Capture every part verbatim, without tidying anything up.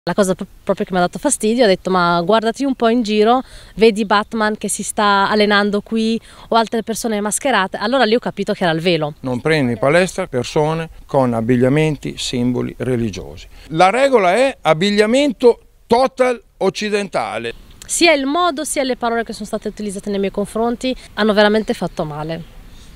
La cosa proprio che mi ha dato fastidio, ho detto ma guardati un po' in giro, vedi Batman che si sta allenando qui o altre persone mascherate, allora lì ho capito che era il velo. Non prendi in palestra persone con abbigliamenti, simboli religiosi. La regola è abbigliamento total occidentale. Sia il modo sia le parole che sono state utilizzate nei miei confronti hanno veramente fatto male.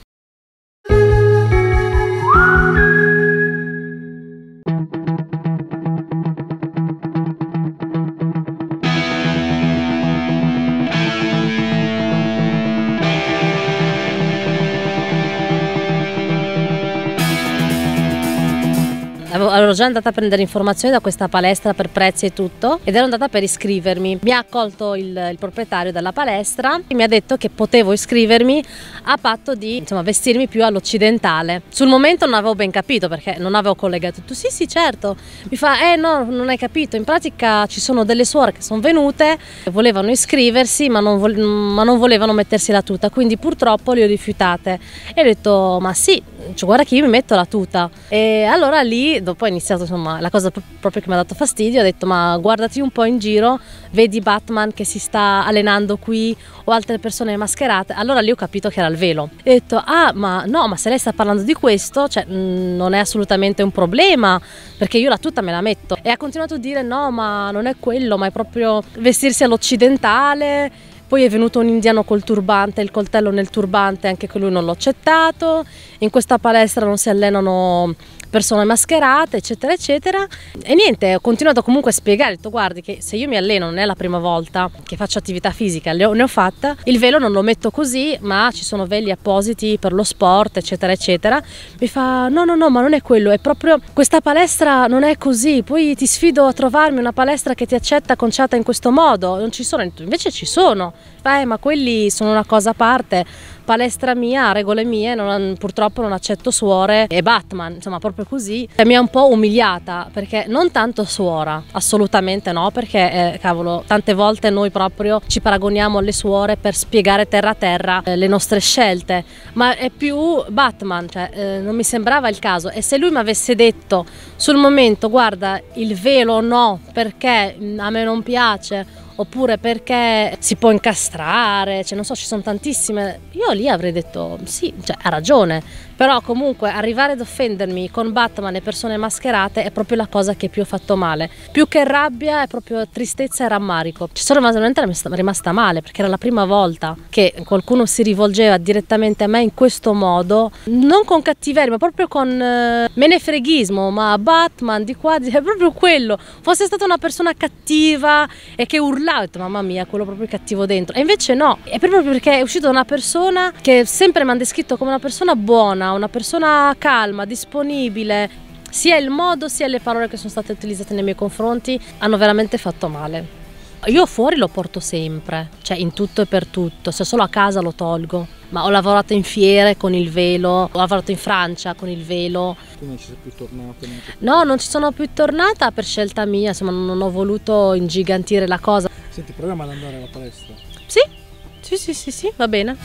Ero già andata a prendere informazioni da questa palestra per prezzi e tutto ed ero andata per iscrivermi. Mi ha accolto il, il proprietario della palestra e mi ha detto che potevo iscrivermi a patto di insomma, vestirmi più all'occidentale. Sul momento non avevo ben capito perché non avevo collegato tutto. Sì sì certo, mi fa eh no non hai capito, in pratica ci sono delle suore che sono venute, volevano iscriversi ma non, vo ma non volevano mettersi la tuta, quindi purtroppo le ho rifiutate e ho detto ma sì, cioè, guarda che io mi metto la tuta. E allora lì dopo è iniziato insomma la cosa proprio che mi ha dato fastidio, ho detto ma guardati un po' in giro, vedi Batman che si sta allenando qui o altre persone mascherate, allora lì ho capito che era il velo. E ho detto ah ma no, ma se lei sta parlando di questo cioè, mh, non è assolutamente un problema perché io la tuta me la metto. E ha continuato a dire no ma non è quello, ma è proprio vestirsi all'occidentale. Poi è venuto un indiano col turbante, il coltello nel turbante, anche che lui non l'ho accettato. In questa palestra non si allenano persone mascherate, eccetera, eccetera. E niente, ho continuato comunque a spiegare, ho detto guardi che se io mi alleno, non è la prima volta che faccio attività fisica, ne ho, ne ho fatta, il velo non lo metto così, ma ci sono veli appositi per lo sport, eccetera, eccetera. Mi fa no, no, no, ma non è quello, è proprio questa palestra non è così, poi ti sfido a trovarmi una palestra che ti accetta conciata in questo modo, non ci sono, invece ci sono. Eh, ma quelli sono una cosa a parte, palestra mia, regole mie, non, purtroppo non accetto suore e Batman, insomma proprio così. E mi ha un po' umiliata perché non tanto suora, assolutamente no, perché eh, cavolo, tante volte noi proprio ci paragoniamo alle suore per spiegare terra a terra eh, le nostre scelte, ma è più Batman, cioè eh, non mi sembrava il caso. E se lui mi avesse detto sul momento guarda il velo no, perché a me non piace, oppure perché si può incastrare, cioè non so, ci sono tantissime, io lì avrei detto sì, cioè ha ragione, però comunque arrivare ad offendermi con Batman e persone mascherate è proprio la cosa che più ho fatto male, più che rabbia è proprio tristezza e rammarico. Ci sono veramente rimasta male perché era la prima volta che qualcuno si rivolgeva direttamente a me in questo modo, non con cattiveria ma proprio con eh, menefreghismo, ma Batman di qua, di... è proprio quello, fosse stata una persona cattiva e che urlava, ho detto mamma mia, quello proprio cattivo dentro, e invece no, è proprio perché è uscito da una persona che sempre mi ha descritto come una persona buona, una persona calma, disponibile. Sia il modo sia le parole che sono state utilizzate nei miei confronti hanno veramente fatto male. Io fuori lo porto sempre, cioè in tutto e per tutto, se solo a casa lo tolgo, ma ho lavorato in fiere con il velo, ho lavorato in Francia con il velo. Tu non ci sei più tornata? No, non ci sono più tornata per scelta mia, insomma non ho voluto ingigantire la cosa. Senti, proviamo ad andare alla palestra. Sì, sì, sì, sì, sì, va bene.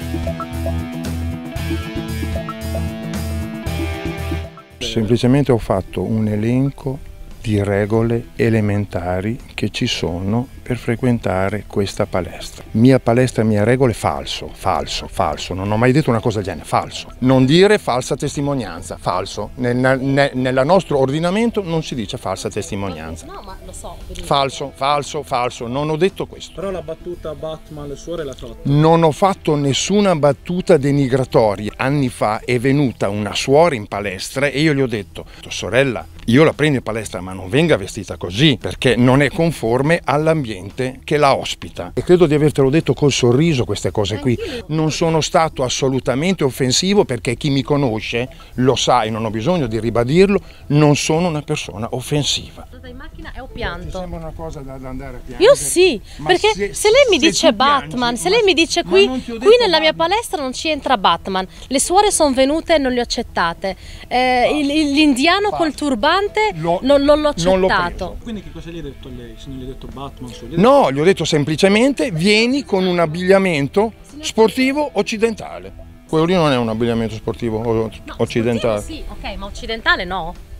Semplicemente ho fatto un elenco di regole elementari che ci sono per frequentare questa palestra. Mia palestra, mia regole, falso, falso, falso. Non ho mai detto una cosa del genere, falso. Non dire falsa testimonianza, falso. Nel, nel, nel nostro ordinamento non si dice falsa testimonianza. No, ma lo so. Falso, falso, falso. Non ho detto questo. Però la battuta Batman, le suore l'ha fatta. Non ho fatto nessuna battuta denigratoria. Anni fa è venuta una suora in palestra e io gli ho detto, sorella, io la prendo in palestra ma non venga vestita così perché non è conforme all'ambiente che la ospita. E credo di avertelo detto col sorriso queste cose qui. Non sono stato assolutamente offensivo perché chi mi conosce lo sa e non ho bisogno di ribadirlo, non sono una persona offensiva. In macchina e ho pianto. Ti sembra una cosa da andare a piangere? Io sì, perché se, se lei mi se dice Batman, piangi, se lei mi dice qui, qui nella mia Batman. palestra non ci entra Batman, le suore sono venute e non le ho accettate, eh, l'indiano col turbante Lo, non, non l'ho non accettato. Quindi che cosa gli hai detto a lei? Se non gli hai detto Batman? Gli hai No, gli ho detto semplicemente vieni con un abbigliamento sportivo occidentale. Quello lì non è un abbigliamento sportivo No, occidentale. sportivo sì, ok, ma occidentale no.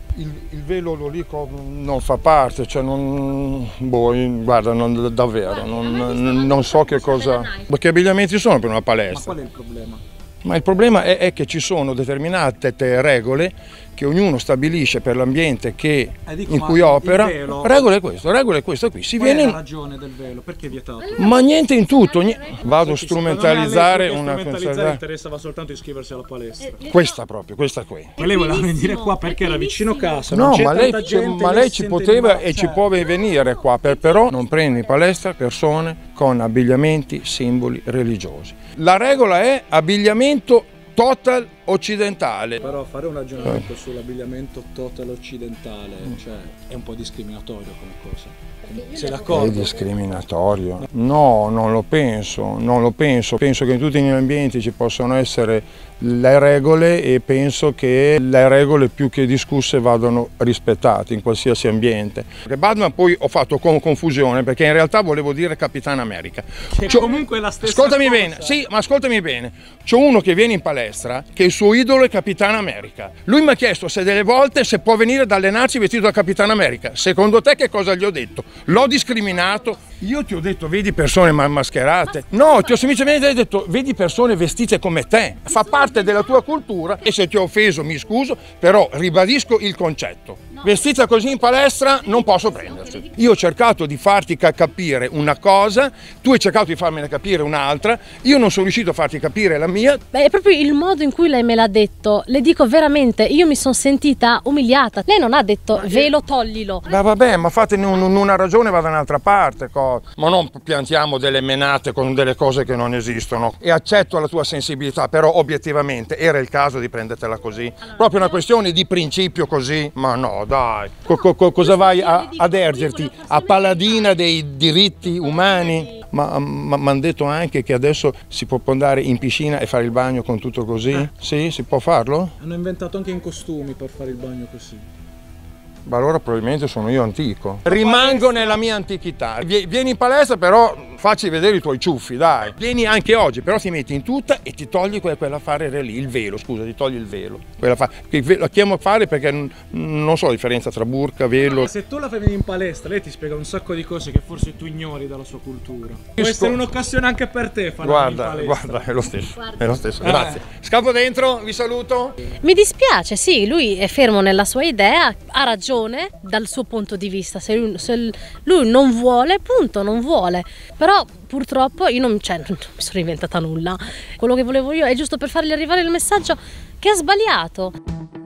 Il, il velo lolico non fa parte, cioè non, boh, guarda, non, davvero, non, non so che cosa, che abbigliamenti sono per una palestra. Ma qual è il problema? Ma il problema è, è che ci sono determinate regole che ognuno stabilisce per l'ambiente che, eh, dico, in cui opera. Velo... Regola è questo, regola è questo qui. Si Qual viene... è la ragione del velo? Perché è vietato? Ma niente in tutto. Ogni... Vado a strumentalizzare una strumentalizzare interessava soltanto iscriversi alla palestra. Questa proprio, questa qui. Ma lei voleva venire qua perché era vicino casa. No, ma lei, gente, ma lei ci poteva e ci può venire qua, per, però non prendi in palestra persone con abbigliamenti, simboli religiosi. La regola è abbigliamento total occidentale. Però fare un ragionamento eh. sull'abbigliamento total occidentale, cioè, è un po' discriminatorio come cosa. Sei d'accordo? È discriminatorio? No, non lo penso, non lo penso. Penso che in tutti gli ambienti ci possono essere le regole e penso che le regole più che discusse vadano rispettate in qualsiasi ambiente. Perché Batman poi ho fatto con confusione perché in realtà volevo dire Capitan America. Che comunque è la stessa ascoltami cosa. bene, sì, ma ascoltami bene. C'è uno che viene in palestra che il suo idolo è Capitan America. Lui mi ha chiesto se delle volte se può venire ad allenarsi vestito da Capitan America. Secondo te che cosa gli ho detto? L'ho discriminato? Io ti ho detto vedi persone mascherate. No, ti ho semplicemente detto vedi persone vestite come te. Fa parte della tua cultura e se ti ho offeso mi scuso, però ribadisco il concetto. Vestita così in palestra non posso prendersi. Io ho cercato di farti capire una cosa, tu hai cercato di farmela capire un'altra, io non sono riuscito a farti capire la mia. Beh, è proprio il modo in cui lei me l'ha detto, le dico veramente, io mi sono sentita umiliata. Lei non ha detto velo toglilo. Ma vabbè, ma fatene un, una ragione, va da un'altra parte, co. Ma non piantiamo delle menate con delle cose che non esistono. E accetto la tua sensibilità, però obiettivamente era il caso di prendertela così. Proprio una questione di principio così, ma no. Dai, co co cosa vai a, ad ergerti? A paladina dei diritti umani? Ma mi hanno detto anche che adesso si può andare in piscina e fare il bagno con tutto così? Eh. Sì, si può farlo? Hanno inventato anche in costumi per fare il bagno così. Ma allora probabilmente sono io antico. Rimango nella mia antichità. Vieni in palestra però facci vedere i tuoi ciuffi, dai. Vieni anche oggi, però ti metti in tutta e ti togli quell'affare lì, il velo, scusa, ti togli il velo. La chiamo affare perché non so la differenza tra burka, velo. Se tu la fai venire in palestra, lei ti spiega un sacco di cose che forse tu ignori dalla sua cultura. Può essere un'occasione anche per te farla guarda, in palestra. Guarda, è lo stesso, guarda. È lo stesso, grazie. Eh. Scappo dentro, vi saluto. Mi dispiace, sì, lui è fermo nella sua idea, ha ragione dal suo punto di vista, se lui, se lui non vuole, punto, non vuole, però purtroppo io non, cioè, non mi sono inventata nulla, quello che volevo io è giusto per fargli arrivare il messaggio che ha sbagliato.